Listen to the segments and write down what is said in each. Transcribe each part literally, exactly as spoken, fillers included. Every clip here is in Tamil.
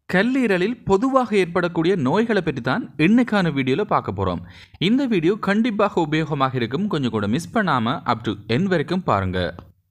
கல்லீரலில் பொதுவாக ஏற்படக்கூடிய நோய்களை பற்றி தான் இன்னைக்கான வீடியோவில் பார்க்க போகிறோம். இந்த வீடியோ கண்டிப்பாக உபயோகமாக இருக்கும். கொஞ்சம் கூட மிஸ் பண்ணாமல் அப் டு என் வரைக்கும் பாருங்கள்.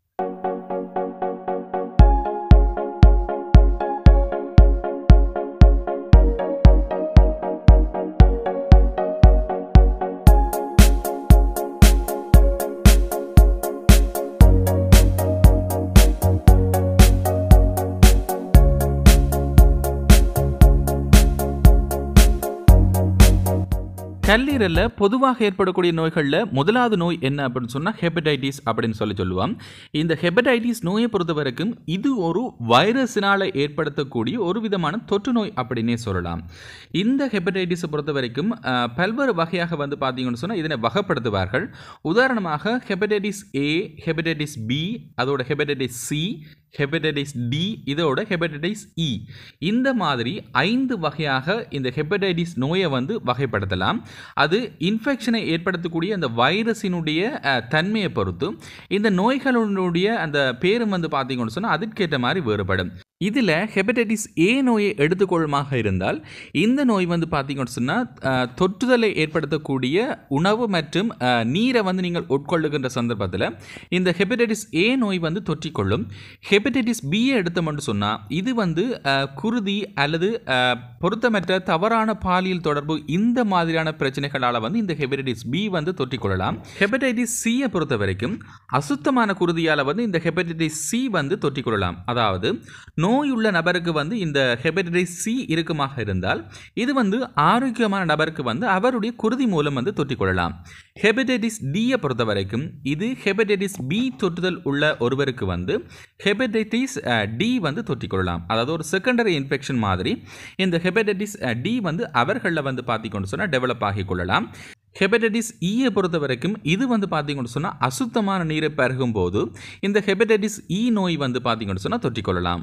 கல்லீரலில் பொதுவாக ஏற்படக்கூடிய நோய்களில் முதலாவது நோய் என்ன அப்படின்னு சொன்னால் ஹெப்படைட்டிஸ் அப்படின்னு சொல்லி சொல்லுவோம். இந்த ஹெப்படைட்டிஸ் நோயை பொறுத்த வரைக்கும் இது ஒரு வைரஸினால் ஏற்படுத்தக்கூடிய ஒரு விதமான தொற்று நோய் அப்படின்னே சொல்லலாம். இந்த ஹெப்படைட்டிஸை பொறுத்த வரைக்கும் பல்வேறு வகையாக வந்து பார்த்தீங்கன்னு சொன்னால் இதனை வகைப்படுத்துவார்கள். உதாரணமாக ஹெப்படைட்டிஸ் ஏ, ஹெப்படைட்டிஸ் பி, அதோட ஹெப்படைட்டிஸ் சி, ஹெப்படைட்டிஸ் டி, இதோட ஹெப்படைட்டிஸ் இ, இந்த மாதிரி ஐந்து வகையாக இந்த ஹெப்படைட்டிஸ் நோயை வந்து வகைப்படுத்தலாம். அது இன்ஃபெக்ஷனை ஏற்படுத்தக்கூடிய அந்த வைரஸினுடைய தன்மையை பொறுத்து இந்த நோய்களுடைய அந்த பேரும் வந்து பார்த்தீங்கன்னு சொன்னால் அதற்கேற்ற மாதிரி வேறுபடும். இதில் ஹெப்படைட்டிஸ் ஏ நோயை எடுத்துக்கொள்ளுமாக இருந்தால் இந்த நோய் வந்து பார்த்தீங்கன்னு சொன்னால் தொற்றுதலை ஏற்படுத்தக்கூடிய உணவு மற்றும் நீரை வந்து நீங்கள் உட்கொள்ளுகின்ற சந்தர்ப்பத்தில் இந்த ஹெப்படைட்டிஸ் ஏ நோய் வந்து தொற்றிக்கொள்ளும். ஹெப்படைட்டிஸ் பியை எடுத்தோம்னு சொன்னால் இது வந்து குருதி அல்லது பொருத்தமற்ற தவறான பாலியல் தொடர்பு இந்த மாதிரியான பிரச்சனைகளால் வந்து இந்த ஹெப்படைட்டிஸ் பி வந்து தொற்றிக்கொள்ளலாம். ஹெப்படைட்டிஸ் சியை பொறுத்த வரைக்கும் அசுத்தமான குருதியால் வந்து இந்த ஹெப்படைட்டிஸ் சி வந்து தொற்றிக்கொள்ளலாம். அதாவது நோயுள்ள நபருக்கு வந்து இந்த ஹெப்படைட்டிஸ் சி இருக்குமாக இருந்தால் இது வந்து ஆரோக்கியமான நபருக்கு வந்து அவருடைய குருதி மூலம் வந்து தொற்றிக்கொள்ளலாம். ஹெப்படைட்டிஸ் டியை பொறுத்த வரைக்கும் இது ஹெப்படைட்டிஸ் பி தொற்றுதல் உள்ள ஒருவருக்கு வந்து ஹெப்படைட்டிஸ் டி வந்து தொற்றிக்கொள்ளலாம். அதாவது ஒரு செகண்டரி இன்ஃபெக்ஷன் மாதிரி இந்த ஹெப்படைட்டிஸ் டி வந்து அவர்களில் வந்து பார்த்திக்கொண்டு சொன்னால் டெவலப் ஆகி கொள்ளலாம். ஹெப்படைட்டிஸ் ஈயை பொறுத்த வரைக்கும் இது வந்து பார்த்தீங்கன்னு சொன்னால் அசுத்தமான நீரை பருகும் போது இந்த ஹெப்படைட்டிஸ் இ நோய் வந்து பார்த்தீங்கன்னு சொன்னால் தொற்றிக்கொள்ளலாம்.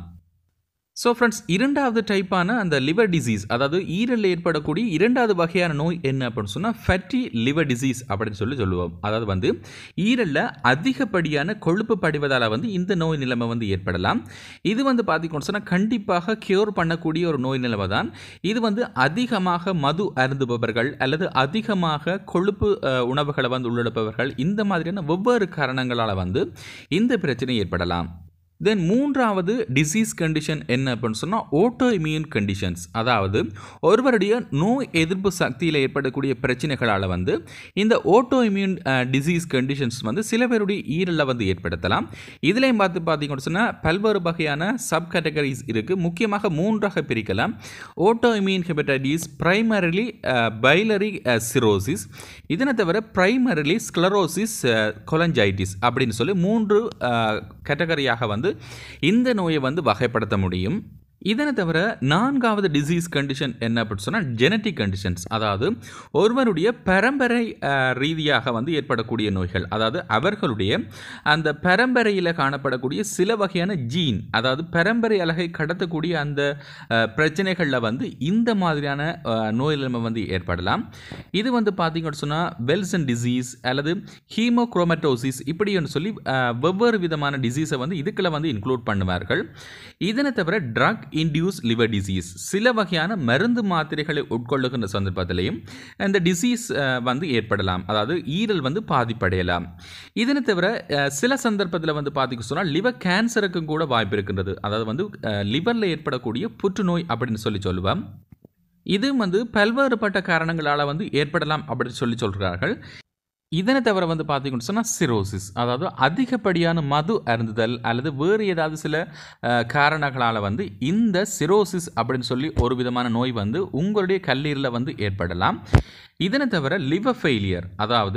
ஸோ ஃப்ரெண்ட்ஸ், இரண்டாவது டைப்பான அந்த லிவர் டிசீஸ், அதாவது ஈரலில் ஏற்படக்கூடிய இரண்டாவது வகையான நோய் என்ன அப்படின்னு சொன்னால் ஃபேட்டி லிவர் டிசீஸ் அப்படின்னு சொல்லி சொல்லுவோம். அதாவது வந்து ஈரலில் அதிகப்படியான கொழுப்பு படிவதால் வந்து இந்த நோய் நிலைமை வந்து ஏற்படலாம். இது வந்து பார்த்தீங்கன்னு சொன்னால் கண்டிப்பாக கியூர் பண்ணக்கூடிய ஒரு நோய் நிலைமை தான். இது வந்து அதிகமாக மது அருந்துபவர்கள் அல்லது அதிகமாக கொழுப்பு உணவுகளை வந்து உள்ளெடுப்பவர்கள் இந்த மாதிரியான வெவ்வேறு காரணங்களால் வந்து இந்த பிரச்சனை ஏற்படலாம். தென் மூன்றாவது டிசீஸ் கண்டிஷன் என்ன அப்படின்னு சொன்னால் ஓட்டோ இம்யூன் கண்டிஷன்ஸ், அதாவது ஒருவருடைய நோய் எதிர்ப்பு சக்தியில் ஏற்படக்கூடிய பிரச்சனைகளால் வந்து இந்த ஓட்டோ இம்யூன் டிசீஸ் கண்டிஷன்ஸ் வந்து சில பேருடைய ஈரலில் வந்து ஏற்படுத்தலாம். இதுலேயும் பார்த்து பார்த்தீங்கன்னு சொன்னால் பல்வேறு வகையான சப் கேட்டகரிஸ் இருக்குது. முக்கியமாக மூன்றாக பிரிக்கலாம். Autoimmune hepatitis, primarily biliary cirrhosis, இதனை தவிர பிரைமரிலி ஸ்க்ளரோசிஸ் கொலஞ்சைட்டிஸ் அப்படின்னு சொல்லி மூன்று கேட்டகரியாக வந்து இந்த நோயை வந்து வகைப்படுத்த முடியும். இதனை தவிர நான்காவது டிசீஸ் கண்டிஷன் என்ன அப்படின்னு சொன்னால் ஜெனட்டிக் கண்டிஷன்ஸ், அதாவது ஒருவருடைய பரம்பரை ரீதியாக வந்து ஏற்படக்கூடிய நோய்கள், அதாவது அவர்களுடைய அந்த பரம்பரையில் காணப்படக்கூடிய சில வகையான ஜீன், அதாவது பரம்பரை அழகை கடத்தக்கூடிய அந்த பிரச்சனைகளில் வந்து இந்த மாதிரியான நோய் நிலைமை வந்து ஏற்படலாம். இது வந்து பார்த்தீங்கன்னு சொன்னால் வெல்சன் டிசீஸ் அல்லது ஹீமோக்ரோமட்டோசிஸ் இப்படின்னு சொல்லி வெவ்வேறு விதமான டிசீஸை வந்து இதுக்குள்ள வந்து இன்க்ளூட் பண்ணுவார்கள். இதனை தவிர ட்ரக் இன்டியூஸ் லிவர் டிசீஸ், சில வகையான மருந்து மாத்திரைகளை உட்கொள்ளுகின்ற சந்தர்ப்பத்திலையும் இந்த டிசீஸ் வந்து ஏற்படலாம், அதாவது ஈரல் வந்து பாதிப்படையலாம். இதனை தவிர சில சந்தர்ப்பத்தில் வந்து பார்த்திங்க சொன்னால் லிவர் கேன்சருக்கும் கூட வாய்ப்பு இருக்கின்றது. அதாவது வந்து லிவரில் ஏற்படக்கூடிய புற்றுநோய் அப்படின்னு சொல்லி சொல்லுவோம். இது வந்து பல்வேறுபட்ட காரணங்களால் வந்து ஏற்படலாம் அப்படின்னு சொல்லி சொல்கிறார்கள். இதனை தவிர வந்து பார்த்தீங்கன்னு சொன்னால் சிரோசிஸ், அதாவது அதிகப்படியான மது அருந்துதல் அல்லது வேறு ஏதாவது சில காரணங்களால் வந்து இந்த சிரோசிஸ் அப்படின்னு சொல்லி ஒரு விதமான நோய் வந்து உங்களுடைய கல்லீரலில் வந்து ஏற்படலாம். இதனை தவிர லிவர் ஃபெயிலியர், அதாவது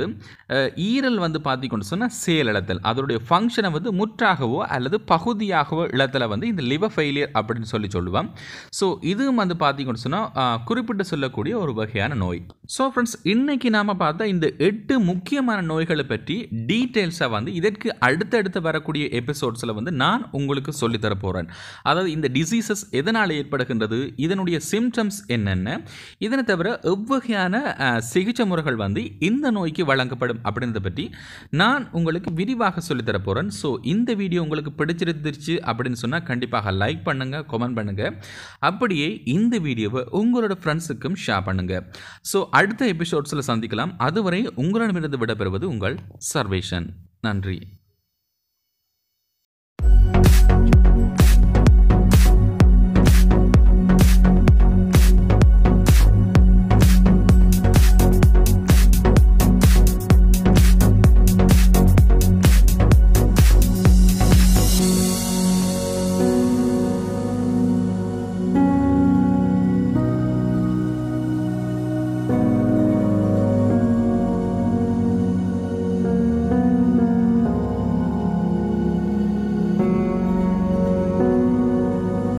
ஈரல் வந்து பார்த்தீங்கன்னு சொன்னால் செயலிழத்தல், அதனுடைய ஃபங்க்ஷனை வந்து முற்றாகவோ அல்லது பகுதியாகவோ இழத்தலை வந்து இந்த லிவர் ஃபெயிலியர் அப்படின்னு சொல்லி சொல்லுவோம். ஸோ இதுவும் வந்து பார்த்தீங்கன்னு சொன்னால் குறிப்பிட்டு சொல்லக்கூடிய ஒரு வகையான நோய். ஸோ ஃப்ரெண்ட்ஸ், இன்னைக்கு நாம் பார்த்தா இந்த எட்டு முக்கிய முக்கியமான நோய்களை பற்றி டீட்டெயில்ஸாக வந்து இதற்கு அடுத்தடுத்து வரக்கூடிய எபிசோட்ஸில் வந்து நான் உங்களுக்கு சொல்லித்தர போகிறேன். அதாவது இந்த டிசீசஸ் எதனால் ஏற்படுகின்றது, இதனுடைய சிம்டம்ஸ் என்னென்ன, இதனை தவிர எவ்வகையான சிகிச்சை முறைகள் வந்து இந்த நோய்க்கு வழங்கப்படும் அப்படின்றத பற்றி நான் உங்களுக்கு விரிவாக சொல்லித்தர போகிறேன். ஸோ இந்த வீடியோ உங்களுக்கு பிடிச்சிருந்துருச்சு அப்படின்னு சொன்னால் கண்டிப்பாக லைக் பண்ணுங்கள், கமெண்ட் பண்ணுங்கள். அப்படியே இந்த வீடியோவை உங்களோட ஃப்ரெண்ட்ஸுக்கும் ஷேர் பண்ணுங்கள். ஸோ அடுத்த எபிசோட்ஸில் சந்திக்கலாம். அதுவரை உங்களிடமிருந்து விடைபெறுவது உங்கள் சர்வேஷன். நன்றி.